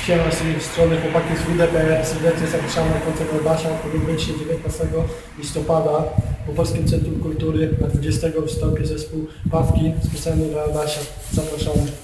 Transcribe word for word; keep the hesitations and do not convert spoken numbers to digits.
Siema z tej strony, chłopaki z W D P. Serdecznie zapraszamy na koncert Albasia, który odbędzie się dziewiętnastego listopada w Polskim Centrum Kultury. Na dwudziestego wystąpi zespół Pawki specjalnie dla Albasia. Zapraszamy.